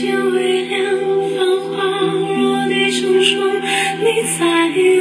间微凉，繁华若你成双，你在意。